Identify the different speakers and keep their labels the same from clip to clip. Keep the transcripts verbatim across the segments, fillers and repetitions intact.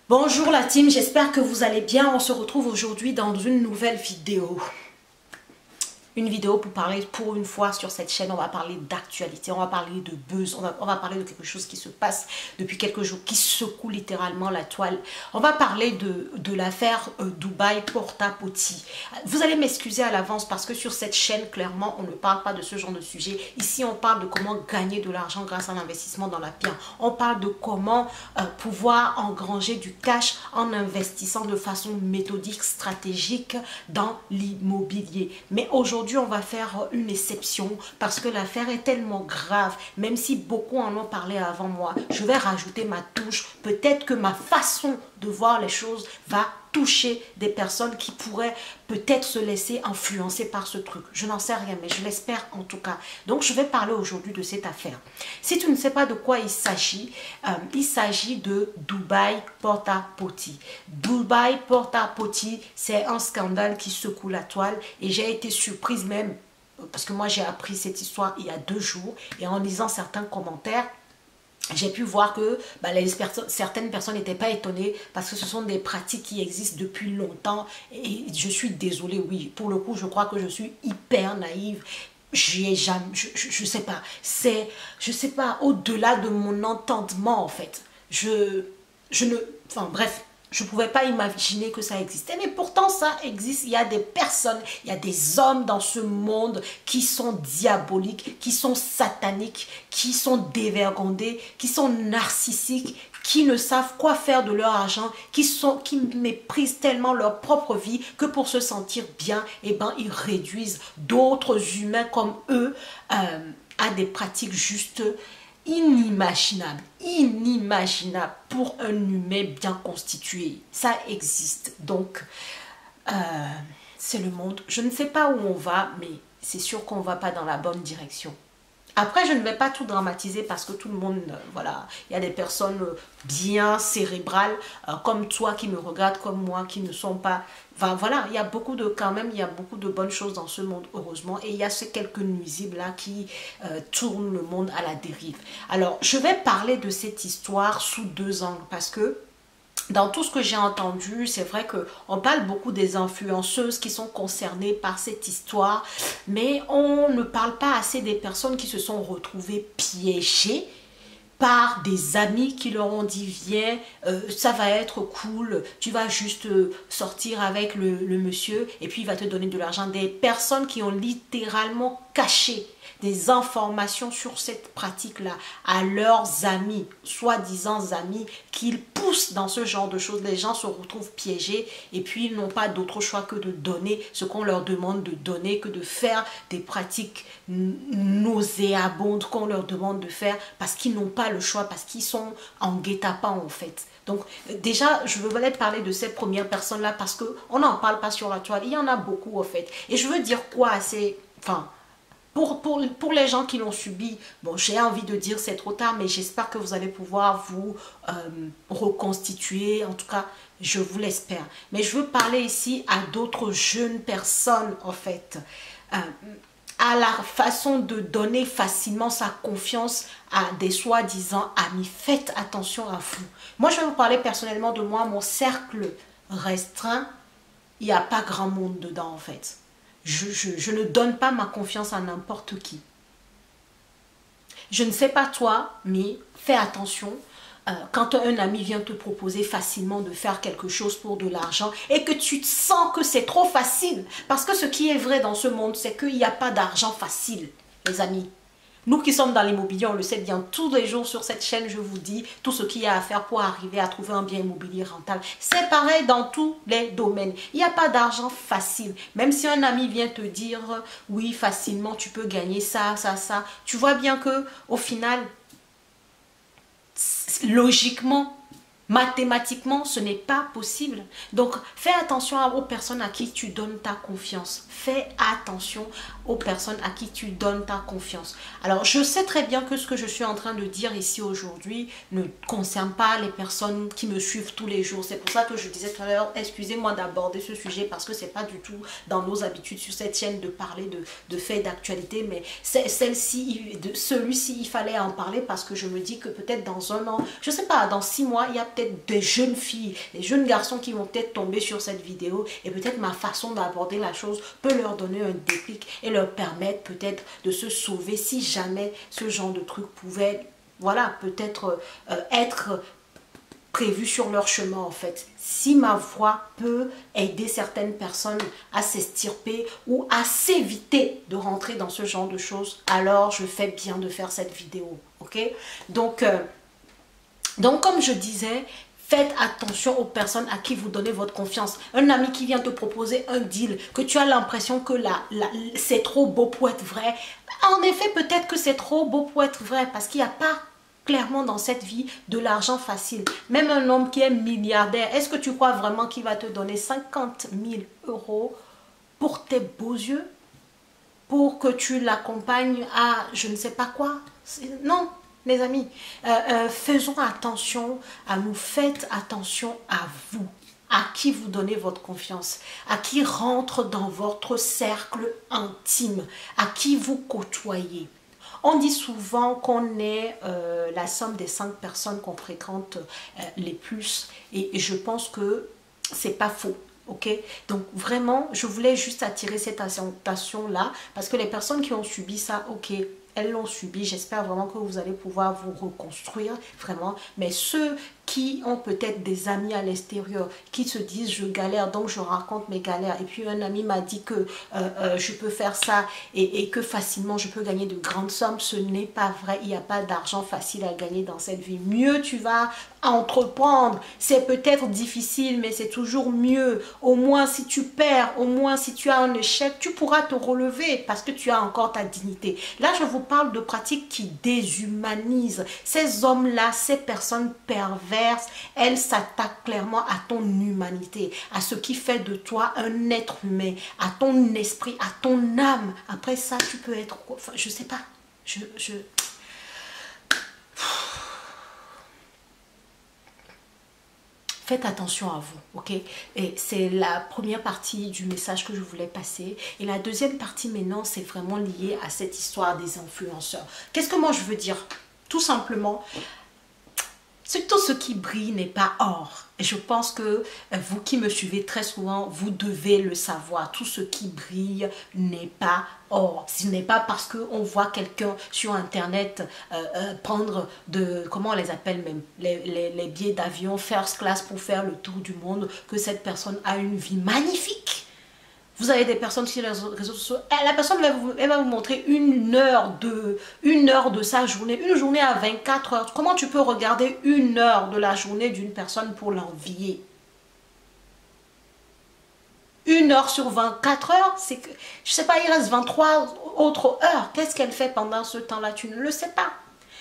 Speaker 1: Bonjour la team, j'espère que vous allez bien. On se retrouve aujourd'hui dans une nouvelle vidéo. Une vidéo pour parler pour une fois sur cette chaîne. On va parler d'actualité, on va parler de buzz, on va, on va parler de quelque chose qui se passe depuis quelques jours, qui secoue littéralement la toile. On va parler de, de l'affaire euh, Dubaï Porta-Potty. Vous allez m'excuser à l'avance parce que sur cette chaîne, clairement, on ne parle pas de ce genre de sujet. Ici, on parle de comment gagner de l'argent grâce à l'investissement dans la pierre. On parle de comment euh, pouvoir engranger du cash en investissant de façon méthodique, stratégique dans l'immobilier. Mais aujourd'hui, on va faire une exception parce que l'affaire est tellement grave, même si beaucoup en ont parlé avant moi. Je vais rajouter ma touche. Peut-être que ma façon de voir les choses va toucher des personnes qui pourraient peut-être se laisser influencer par ce truc. Je n'en sais rien, mais je l'espère en tout cas. Donc, je vais parler aujourd'hui de cette affaire. Si tu ne sais pas de quoi il s'agit, euh, il s'agit de Dubaï Porta-Potty. Dubaï Porta-Potty, c'est un scandale qui secoue la toile et j'ai été surprise même, parce que moi j'ai appris cette histoire il y a deux jours et en lisant certains commentaires, j'ai pu voir que bah, les perso certaines personnes n'étaient pas étonnées parce que ce sont des pratiques qui existent depuis longtemps. Et je suis désolée, oui, pour le coup, je crois que je suis hyper naïve. J'y ai jamais, je, je, je sais pas, c'est, je sais pas, au-delà de mon entendement en fait. Je, je ne, enfin bref. Je ne pouvais pas imaginer que ça existait, mais pourtant ça existe. Il y a des personnes, il y a des hommes dans ce monde qui sont diaboliques, qui sont sataniques, qui sont dévergondés, qui sont narcissiques, qui ne savent quoi faire de leur argent, qui, sont, qui méprisent tellement leur propre vie que pour se sentir bien, eh ben, ils réduisent d'autres humains comme eux euh, à des pratiques juste inimaginable, inimaginable pour un humain bien constitué. Ça existe. Donc, euh, c'est le monde. Je ne sais pas où on va, mais c'est sûr qu'on ne va pas dans la bonne direction. Après, je ne vais pas tout dramatiser parce que tout le monde, euh, voilà, il y a des personnes bien cérébrales euh, comme toi qui me regardent, comme moi, qui ne sont pas... Enfin, voilà, il y a beaucoup de, quand même, il y a beaucoup de bonnes choses dans ce monde, heureusement. Et il y a ces quelques nuisibles-là qui euh, tournent le monde à la dérive. Alors, je vais parler de cette histoire sous deux angles parce que dans tout ce que j'ai entendu, c'est vrai qu'on parle beaucoup des influenceuses qui sont concernées par cette histoire, mais on ne parle pas assez des personnes qui se sont retrouvées piégées par des amis qui leur ont dit viens, euh, ça va être cool, tu vas juste euh, sortir avec le, le monsieur et puis il va te donner de l'argent. Des personnes qui ont littéralement caché des informations sur cette pratique-là à leurs amis, soi-disant amis, qu'ils poussent dans ce genre de choses. Les gens se retrouvent piégés et puis ils n'ont pas d'autre choix que de donner ce qu'on leur demande de donner, que de faire des pratiques nauséabondes qu'on leur demande de faire parce qu'ils n'ont pas le choix, parce qu'ils sont en guet-apens en fait. Donc déjà, je veux parler de cette première personne-là parce qu'on n'en parle pas sur la toile. Il y en a beaucoup en fait. Et je veux dire quoi assez... Enfin... Pour, pour, pour les gens qui l'ont subi, bon, j'ai envie de dire c'est trop tard, mais j'espère que vous allez pouvoir vous euh, reconstituer. En tout cas, je vous l'espère. Mais je veux parler ici à d'autres jeunes personnes, en fait, euh, à la façon de donner facilement sa confiance à des soi-disant amis. Faites attention à vous. Moi, je vais vous parler personnellement de moi, mon cercle restreint. Il n'y a pas grand monde dedans, en fait. Je, je, je ne donne pas ma confiance à n'importe qui. Je ne sais pas toi, mais fais attention. Euh, quand un ami vient te proposer facilement de faire quelque chose pour de l'argent et que tu te sens que c'est trop facile. Parce que ce qui est vrai dans ce monde, c'est qu'il n'y a pas d'argent facile, les amis. Nous qui sommes dans l'immobilier, on le sait bien, tous les jours sur cette chaîne, je vous dis tout ce qu'il y a à faire pour arriver à trouver un bien immobilier rentable. C'est pareil dans tous les domaines. Il n'y a pas d'argent facile. Même si un ami vient te dire, oui, facilement, tu peux gagner ça, ça, ça. Tu vois bien que au final, logiquement, mathématiquement, ce n'est pas possible. Donc, fais attention aux personnes à qui tu donnes ta confiance. Fais attention aux personnes à qui tu donnes ta confiance. Alors, je sais très bien que ce que je suis en train de dire ici aujourd'hui ne concerne pas les personnes qui me suivent tous les jours. C'est pour ça que je disais tout à l'heure, excusez-moi d'aborder ce sujet parce que c'est pas du tout dans nos habitudes sur cette chaîne de parler de, de faits d'actualité. Mais celle-ci, celui-ci, il fallait en parler parce que je me dis que peut-être dans un an, je sais pas, dans six mois, il y a peut-être peut-être des jeunes filles, des jeunes garçons qui vont peut-être tomber sur cette vidéo et peut-être ma façon d'aborder la chose peut leur donner un déclic et leur permettre peut-être de se sauver si jamais ce genre de truc pouvait, voilà, peut-être euh, être prévu sur leur chemin en fait. Si ma voix peut aider certaines personnes à s'extirper ou à s'éviter de rentrer dans ce genre de choses, alors je fais bien de faire cette vidéo, ok? Donc, euh, donc comme je disais, faites attention aux personnes à qui vous donnez votre confiance. Un ami qui vient te proposer un deal, que tu as l'impression que là, là, c'est trop beau pour être vrai. En effet, peut-être que c'est trop beau pour être vrai parce qu'il n'y a pas clairement dans cette vie de l'argent facile. Même un homme qui est milliardaire, est-ce que tu crois vraiment qu'il va te donner cinquante mille euros pour tes beaux yeux? Pour que tu l'accompagnes à je ne sais pas quoi? Non, les amis. Euh, euh, faisons attention à nous. Faites attention à vous. À qui vous donnez votre confiance, à qui rentre dans votre cercle intime, à qui vous côtoyez. On dit souvent qu'on est euh, la somme des cinq personnes qu'on fréquente euh, les plus. Et, et je pense que c'est pas faux. Ok? Donc vraiment, je voulais juste attirer cette attention-là parce que les personnes qui ont subi ça, ok, elles l'ont subi. J'espère vraiment que vous allez pouvoir vous reconstruire, vraiment. Mais ceux qui ont peut-être des amis à l'extérieur, qui se disent je galère, donc je raconte mes galères. Et puis un ami m'a dit que euh, euh, je peux faire ça et, et que facilement je peux gagner de grandes sommes. Ce n'est pas vrai, il n'y a pas d'argent facile à gagner dans cette vie. Mieux tu vas entreprendre, c'est peut-être difficile, mais c'est toujours mieux. Au moins si tu perds, au moins si tu as un échec, tu pourras te relever parce que tu as encore ta dignité. Là, je vous parle de pratiques qui déshumanisent. Ces hommes-là, ces personnes perverses, elles s'attaquent clairement à ton humanité, à ce qui fait de toi un être humain, à ton esprit, à ton âme. Après ça, tu peux être... Enfin, je sais pas. Je... je... Faites attention à vous, ok? Et c'est la première partie du message que je voulais passer. Et la deuxième partie maintenant, c'est vraiment lié à cette histoire des influenceurs. Qu'est-ce que moi je veux dire? Tout simplement, tout ce qui brille n'est pas or. Et je pense que vous qui me suivez très souvent, vous devez le savoir. Tout ce qui brille n'est pas or. Ce n'est pas parce qu'on voit quelqu'un sur Internet euh, euh, prendre de, comment on les appelle même, les, les, les billets d'avion first class pour faire le tour du monde, que cette personne a une vie magnifique. Vous avez des personnes sur les réseaux sociaux, la personne va vous, elle va vous montrer une heure, de, une heure de sa journée, une journée à vingt-quatre heures. Comment tu peux regarder une heure de la journée d'une personne pour l'envier? Une heure sur vingt-quatre heures, c'est que, je sais pas, il reste vingt-trois autres heures. Qu'est-ce qu'elle fait pendant ce temps-là? Tu ne le sais pas.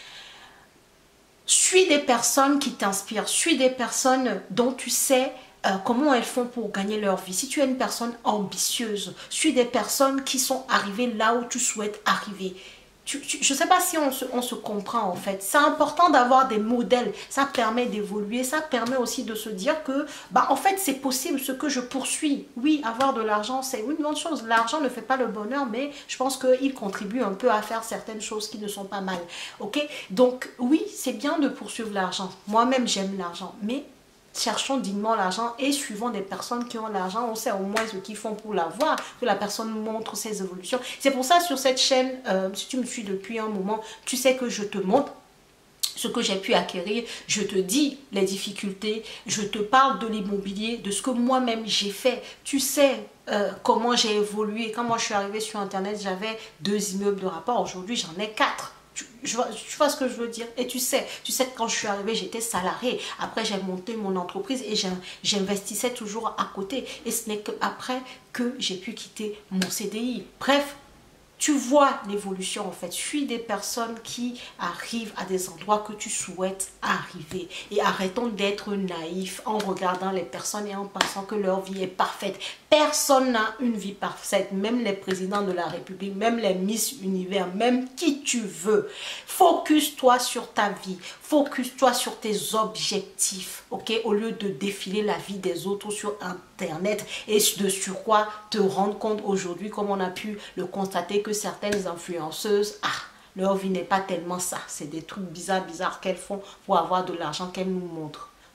Speaker 1: Suis des personnes qui t'inspirent, suis des personnes dont tu sais Euh, comment elles font pour gagner leur vie. Si tu es une personne ambitieuse, suis des personnes qui sont arrivées là où tu souhaites arriver. Tu, tu, je ne sais pas si on se, on se comprend en fait. C'est important d'avoir des modèles. Ça permet d'évoluer. Ça permet aussi de se dire que, bah, en fait, c'est possible ce que je poursuis. Oui, avoir de l'argent, c'est une bonne chose. L'argent ne fait pas le bonheur, mais je pense qu'il contribue un peu à faire certaines choses qui ne sont pas mal. Ok? Donc, oui, c'est bien de poursuivre l'argent. Moi-même, j'aime l'argent, mais cherchons dignement l'argent et suivons des personnes qui ont l'argent. On sait au moins ce qu'ils font pour l'avoir, que la personne montre ses évolutions. C'est pour ça sur cette chaîne, euh, si tu me suis depuis un moment, tu sais que je te montre ce que j'ai pu acquérir, je te dis les difficultés, je te parle de l'immobilier, de ce que moi-même j'ai fait. Tu sais euh, comment j'ai évolué. Quand moi je suis arrivée sur Internet, j'avais deux immeubles de rapport. Aujourd'hui, j'en ai quatre. Tu, je vois, tu vois ce que je veux dire? Et tu sais, tu sais que quand je suis arrivée, j'étais salariée. Après, j'ai monté mon entreprise et j'investissais toujours à côté. Et ce n'est qu'après que j'ai pu quitter mon C D I. Bref, tu vois l'évolution en fait. Suis des personnes qui arrivent à des endroits que tu souhaites arriver. Et arrêtons d'être naïfs en regardant les personnes et en pensant que leur vie est parfaite. Personne n'a une vie parfaite. Même les présidents de la République, même les Miss Univers, même qui tu veux. Focus-toi sur ta vie. Focus-toi sur tes objectifs. Ok? Au lieu de défiler la vie des autres sur Internet et de sur quoi te rendre compte aujourd'hui, comme on a pu le constater, que certaines influenceuses, ah, leur vie n'est pas tellement ça. C'est des trucs bizarres, bizarres qu'elles font pour avoir de l'argent qu'elles nous montrent.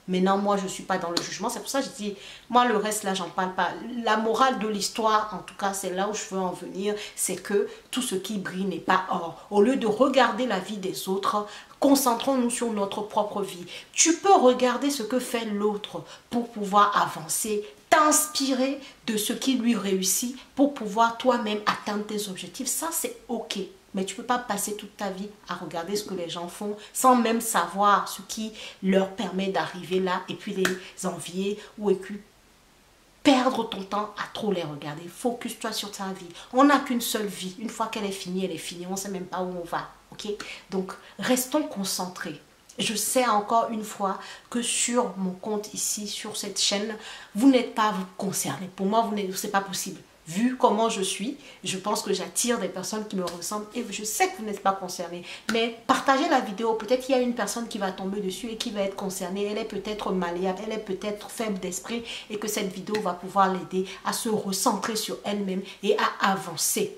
Speaker 1: Maintenant, moi, je ne suis pas dans le jugement. C'est pour ça que je dis, moi, le reste, là, j'en parle pas. La morale de l'histoire, en tout cas, c'est là où je veux en venir, c'est que tout ce qui brille n'est pas or. Au lieu de regarder la vie des autres, concentrons-nous sur notre propre vie. Tu peux regarder ce que fait l'autre pour pouvoir avancer, t'inspirer de ce qui lui réussit pour pouvoir toi-même atteindre tes objectifs. Ça, c'est OK. Mais tu ne peux pas passer toute ta vie à regarder ce que les gens font sans même savoir ce qui leur permet d'arriver là et puis les envier ou et puis perdre ton temps à trop les regarder. Focus-toi sur ta vie. On n'a qu'une seule vie. Une fois qu'elle est finie, elle est finie. On ne sait même pas où on va. OK? Donc, restons concentrés. Je sais encore une fois que sur mon compte ici, sur cette chaîne, vous n'êtes pas vous concernés. Pour moi, ce n'est pas possible. Vu comment je suis, je pense que j'attire des personnes qui me ressemblent et je sais que vous n'êtes pas concernés. Mais partagez la vidéo, peut-être il y a une personne qui va tomber dessus et qui va être concernée. Elle est peut-être malléable, elle est peut-être faible d'esprit et que cette vidéo va pouvoir l'aider à se recentrer sur elle-même et à avancer.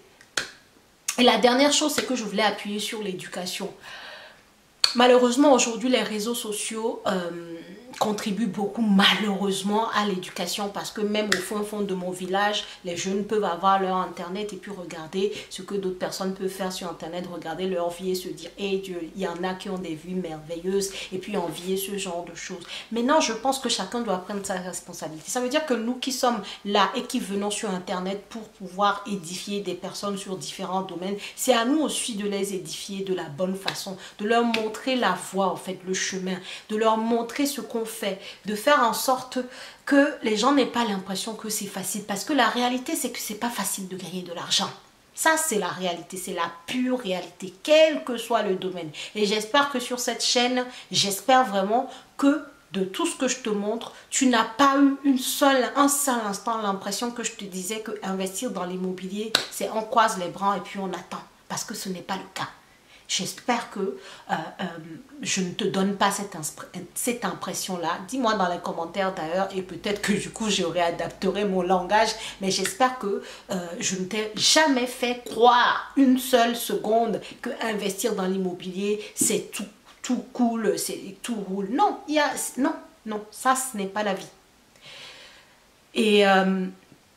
Speaker 1: Et la dernière chose, c'est que je voulais appuyer sur l'éducation. Malheureusement, aujourd'hui, les réseaux sociaux euh, contribuent beaucoup, malheureusement, à l'éducation parce que même au fond, fond de mon village, les jeunes peuvent avoir leur Internet et puis regarder ce que d'autres personnes peuvent faire sur Internet, regarder leur vie et se dire « Hey Dieu, il y en a qui ont des vies merveilleuses » et puis envier ce genre de choses. Maintenant, je pense que chacun doit prendre sa responsabilité. Ça veut dire que nous qui sommes là et qui venons sur Internet pour pouvoir édifier des personnes sur différents domaines, c'est à nous aussi de les édifier de la bonne façon, de leur montrer la voie, en fait, le chemin, de leur montrer ce qu'on fait, de faire en sorte que les gens n'aient pas l'impression que c'est facile. Parce que la réalité, c'est que c'est pas facile de gagner de l'argent. Ça, c'est la réalité, c'est la pure réalité, quel que soit le domaine. Et j'espère que sur cette chaîne, j'espère vraiment que de tout ce que je te montre, tu n'as pas eu une seule, un seul instant l'impression que je te disais que investir dans l'immobilier, c'est on croise les bras et puis on attend. Parce que ce n'est pas le cas. J'espère que euh, euh, je ne te donne pas cette, cette impression-là. Dis-moi dans les commentaires d'ailleurs et peut-être que du coup je réadapterai mon langage. Mais j'espère que euh, je ne t'ai jamais fait croire une seule seconde que investir dans l'immobilier, c'est tout, tout cool, c'est tout roule. Non, il y a, non, non, ça ce n'est pas la vie. Et... Euh,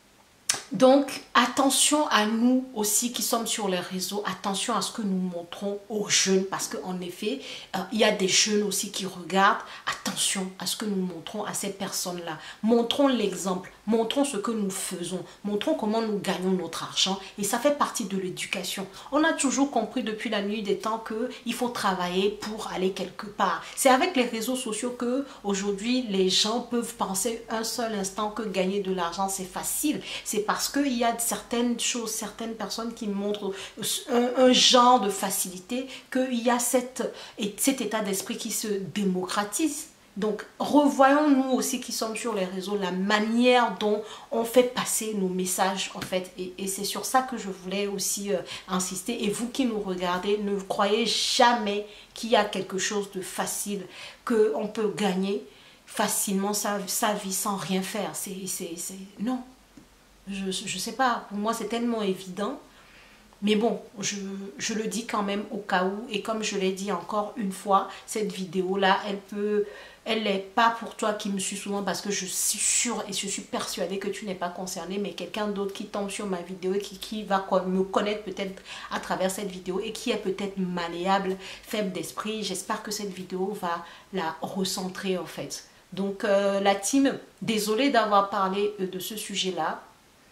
Speaker 1: Donc, attention à nous aussi qui sommes sur les réseaux, attention à ce que nous montrons aux jeunes parce qu'en effet, euh, il y a des jeunes aussi qui regardent. Attention à ce que nous montrons à ces personnes-là. Montrons l'exemple, montrons ce que nous faisons, montrons comment nous gagnons notre argent et ça fait partie de l'éducation. On a toujours compris depuis la nuit des temps qu'il faut travailler pour aller quelque part. C'est avec les réseaux sociaux que aujourd'hui les gens peuvent penser un seul instant que gagner de l'argent c'est facile. C'est parce qu'il y a certaines choses, certaines personnes qui montrent un, un genre de facilité qu'il y a cette, cet état d'esprit qui se démocratise. Donc, revoyons-nous aussi qui sommes sur les réseaux, la manière dont on fait passer nos messages, en fait. Et, et c'est sur ça que je voulais aussi euh, insister. Et vous qui nous regardez, ne croyez jamais qu'il y a quelque chose de facile, qu'on peut gagner facilement sa, sa vie sans rien faire. C'est, c'est, c'est... Non. Je ne sais pas, pour moi c'est tellement évident. Mais bon, je, je le dis quand même au cas où. Et comme je l'ai dit encore une fois, cette vidéo-là, elle peut... Elle n'est pas pour toi qui me suis souvent parce que je suis sûre et je suis persuadée que tu n'es pas concerné, mais quelqu'un d'autre qui tombe sur ma vidéo et qui, qui va me connaître peut-être à travers cette vidéo et qui est peut-être malléable, faible d'esprit. J'espère que cette vidéo va la recentrer en fait. Donc euh, la team, désolée d'avoir parlé euh, de ce sujet-là.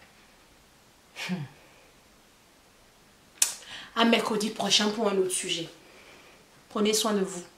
Speaker 1: Hmm. À mercredi prochain pour un autre sujet. Prenez soin de vous.